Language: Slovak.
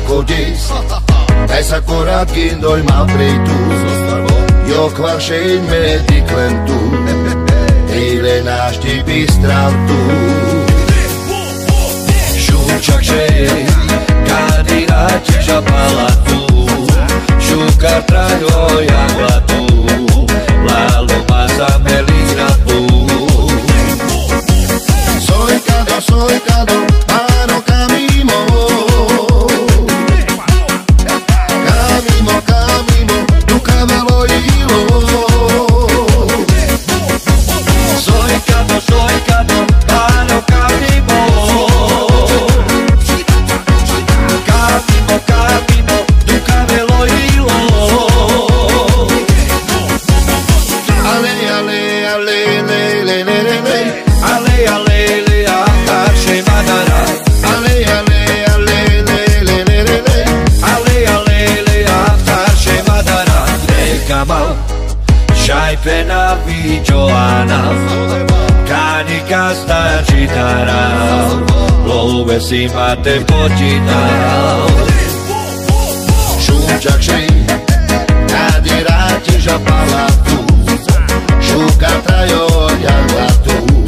cogis essa cora gindoi ma preitu io quarschein mediclen tu ele naști bistral tu Šučak šej kadirači žapala tu Šukar trajo jagla tu Lalo masa melira tu Soy cado, paro camimo Camimo, tu cabelo hilo Soy cado, paro camimo Camimo, tu cabelo hilo Ale, Šajpena viđolana Kanika sta čitara Love si mate počita Šučak šej Kadirači žapala tu Šuka trajo jagla tu